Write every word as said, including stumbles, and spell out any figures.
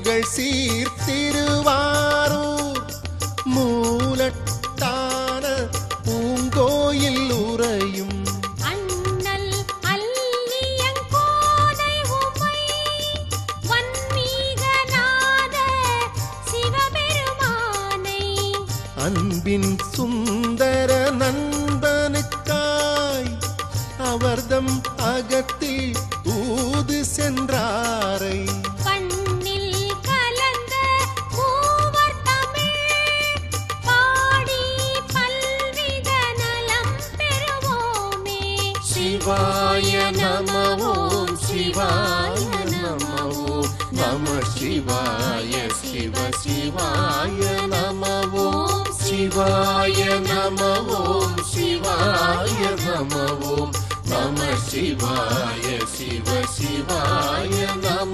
புகழ் சீர்த்திருவாரூர் மூலட்டான பூங்கோயில் உறையும் அண்ணல் அல்லியங்கோதை உமை வன்மீகநாத சிவபெருமானை அன்பின் சுந்தர நண்பனுக்காய் அவர்தம் அகத்தில் ஊது சென்றாரை பண்ணில் கலந்த மூவர் தமிழ் பாடி பல்வித நலம் பெறுவோமே. சிவாய நம ஓம் சிவாய நம ஓம் நம சிவாய சிவ சிவாய நம ஓம் சிவாய நம ஓம் சிவாய நம ஓம் நம சிவாய சிவ சிவாய நம